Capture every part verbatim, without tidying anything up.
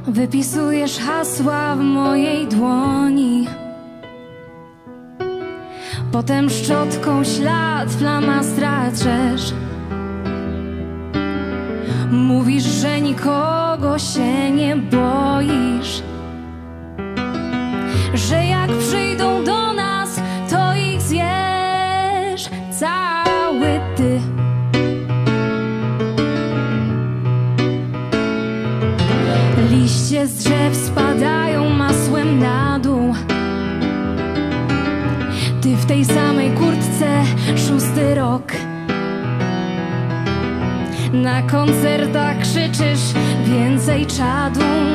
Wypisujesz hasła w mojej dłoni, potem szczotką ślad flamastra trzesz. Mówisz, że nikogo się nie boisz, że jak przyjdą do nas, to ich zjesz cały ty. Liście z drzew spadają masłem na dół. Ty w tej samej kurtce szósty rok. Na koncertach krzyczysz więcej czadu.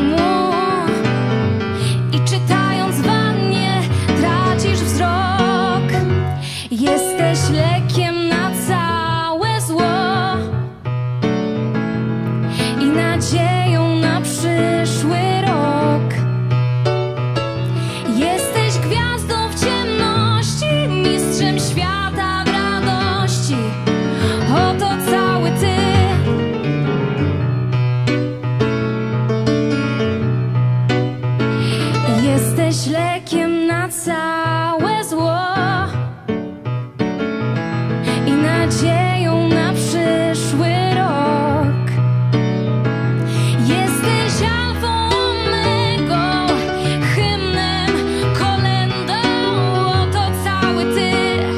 I czytając w wannie tracisz wzrok. Jesteś lekiem na całe zło i nadzieją na przyszły rok. Jesteś gwiazdą w ciemności, mistrzem świata w radości. Oto cały ty. Jesteś lekiem na całe zło i nadzieją na przyszły rok. Jesteś alfą, omegą, hymnem, kolędą. Oto cały ty.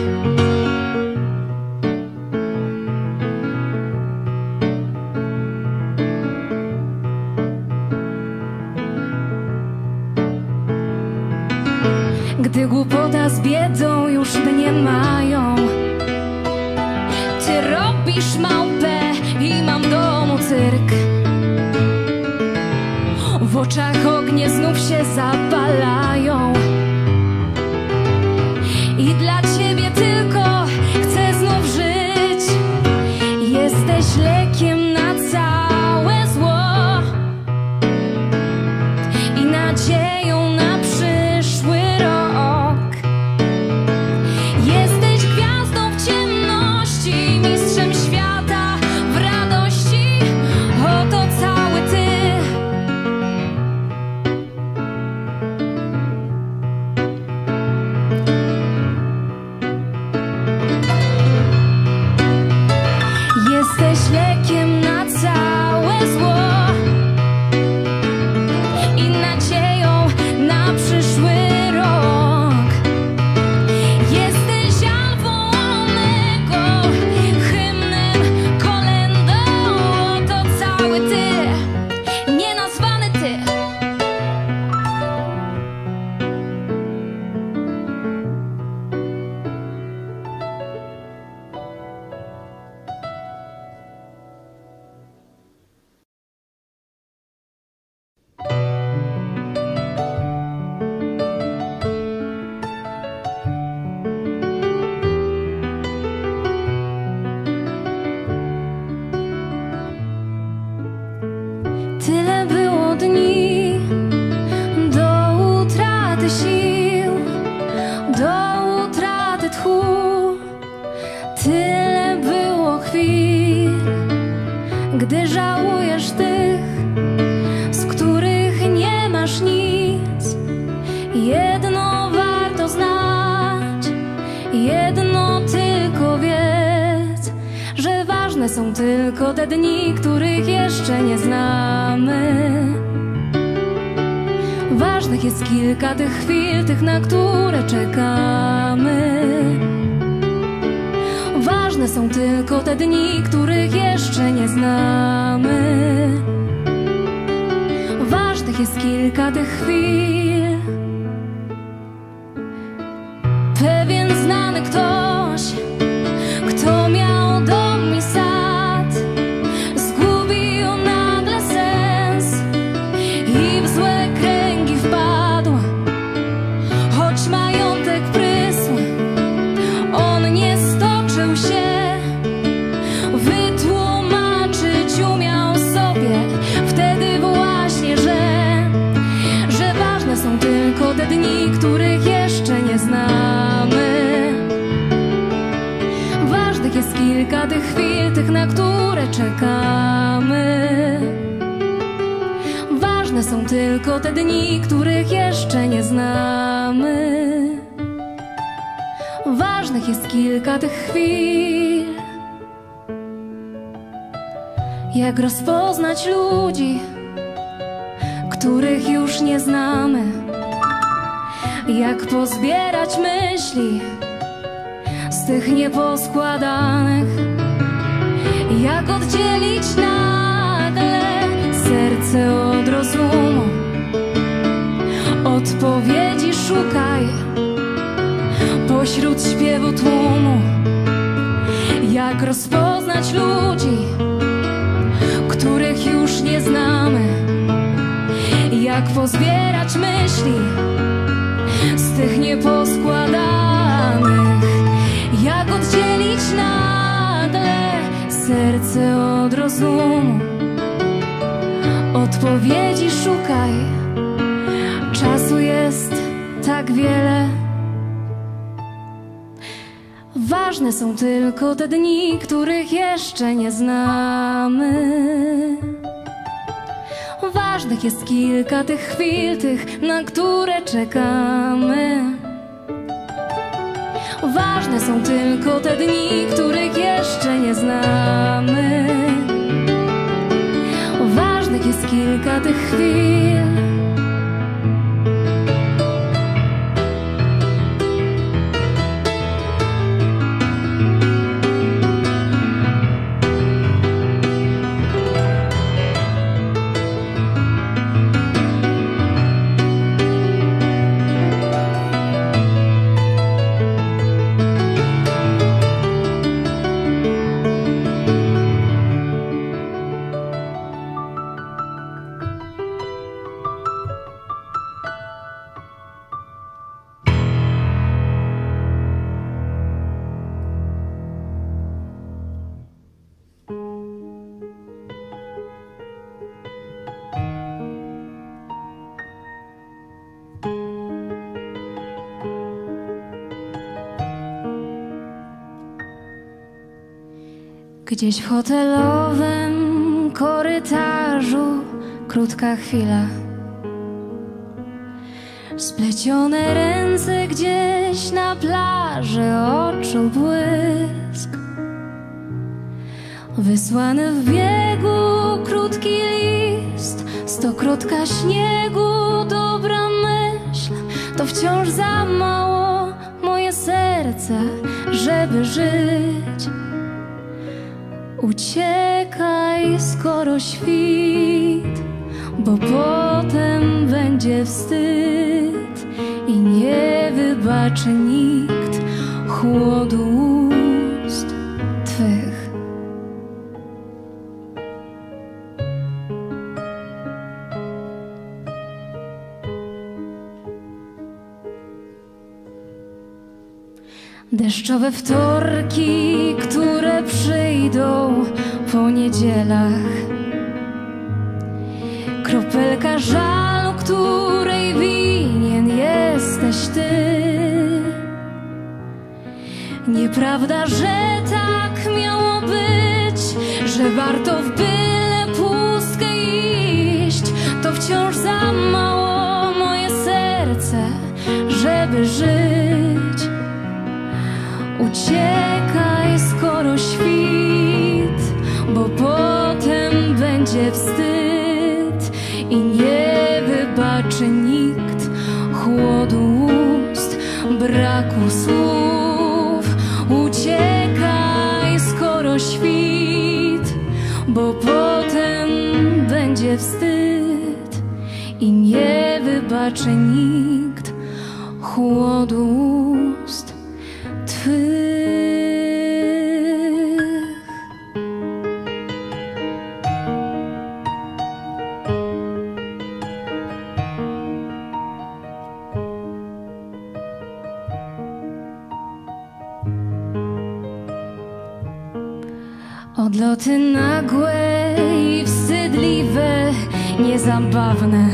Gdy głupota z biedą już mnie mają, ty robisz małpę i mam w domu cyrk. W oczach ognie znów się zapalają i dla ciebie tylko chcę znów żyć. Jesteś lekiem na całe zło i nadzieją na przyszły rok. Jesteś gwiazdą w ciemności, mistrzem świata w radości. Oto cały ty. Jesteś lekiem na całe zło i nadzieją na przyszły rok. Jesteś alfą, omegą, hymnem, kolędą. To cały ty, nienazwany ty. Tyle było dni do utraty sił, do utraty tchu. Tyle było chwil, gdy żałujesz tych, z których nie masz nic. Jedno warto znać, jedno tylko wiedz, że ważne są tylko te dni, których jeszcze nie znamy. Ważnych jest kilka tych chwil, tych, na które czekamy. Ważne są tylko te dni, których jeszcze nie znamy. Ważnych jest kilka tych chwil. Pewien znany ktoś, kto miał dom i sad, zgubił nagle sens i w złe kręgi wpadł. Choć majątek prysł, on nie stoczył się. Wytłumaczyć umiał sobie wtedy właśnie, że że ważne są tylko te dni, których jeszcze nie znamy. Ważnych jest kilka tych chwil, tych, na które czekamy. Ważne Ważne są tylko te dni, których jeszcze nie znamy. Ważnych jest kilka tych chwil. Jak rozpoznać ludzi, których już nie znamy? Jak pozbierać myśli z tych nieposkładanych? Jak oddzielić nagle serce od rozumu? Odpowiedzi szukaj pośród śpiewu tłumu. Jak rozpoznać ludzi, których już nie znamy? Jak pozbierać myśli z tych nieposkładanych? Jak oddzielić nagle serce od rozumu? Odpowiedzi szukaj, czasu jest tak wiele. Ważne są tylko te dni, których jeszcze nie znamy. Ważnych jest kilka tych chwil, tych, na które czekamy. Ważne są tylko te dni, których jeszcze nie znamy. Ważnych jest kilka tych chwil. Gdzieś w hotelowym korytarzu krótka chwila, splecione ręce gdzieś na plaży, oczu błysk, wysłany w biegu krótki list, stokrotka śniegu, dobra myśl, to wciąż za mało moje serce, żeby żyć. Uciekaj, skoro świt, bo potem będzie wstyd i nie wybaczy nikt chłodu ust twych. Deszczowe wtorki, które przyjdą po niedzielach, kropelka żalu, której winien jesteś ty. Nieprawda, że tak miało być, że warto w byle pustkę iść, to wciąż za mało moje serce, żeby żyć. Uciekaj, skoro świt, bo potem będzie wstyd i nie wybaczy nikt chłodu ust, braku słów. Uciekaj, skoro świt, bo potem będzie wstyd i nie wybaczy nikt chłodu ust twych. Odloty nagłe i wstydliwe, niezabawne,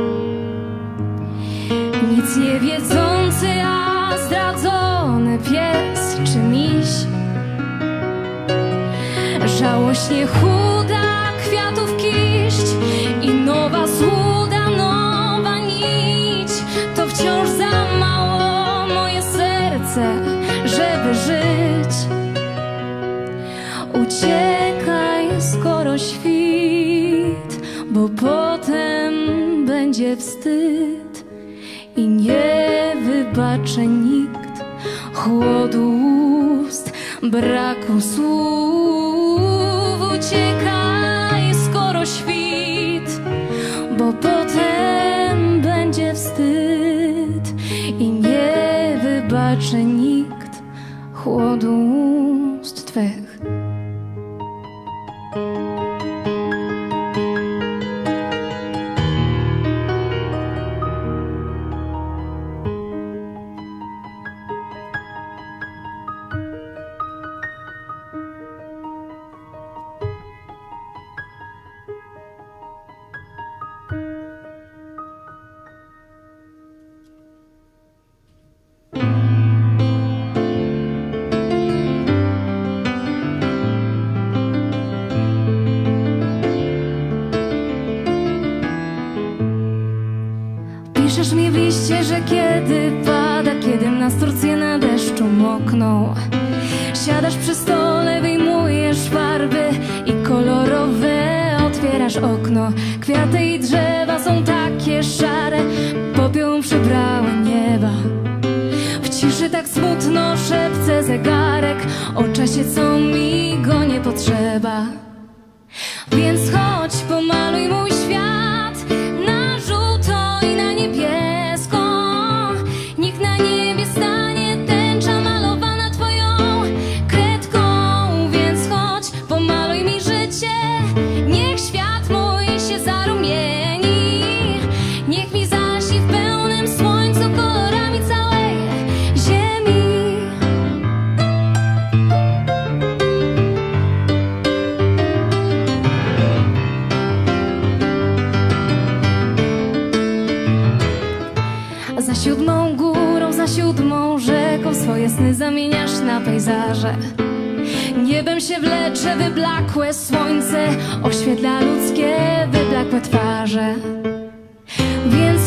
nic nie wiedzący, a zdradzony pies czy miś. Żałośnie chuda kwiatów kiść i nowa złuda bo potem będzie wstyd i nie wybaczy nikt chłodu ust, braku słów. Uciekaj, skoro świt, bo potem będzie wstyd i nie wybaczy nikt chłodu ust twych. Piszesz mi w liście, że kiedy pada, kiedy nasturcje na deszczu mokną, siadasz przy stole, wyjmujesz farby i kolorowe otwierasz okno. Kwiaty i drzewa są takie szare, popiołem przybrały nieba. W ciszy tak smutno szepce zegarek o czasie, co mi go nie potrzeba. Więc chodź, pomaluj mój świat na żółto i na niebiesko. Niech na niebie stanie tęcza malowana twoją kredką. Więc chodź, pomaluj mi życie, niech świat mój się zarumieni. Niech mi zaśni w pełnym słońcu kolorami całej ziemi. Za siódmą górą, za siódmą rzeką swoje sny zamieniasz na pejzaże. Niebem się wlecze wyblakłe słońce, oświetla ludzkie wyblakłe twarze. Więc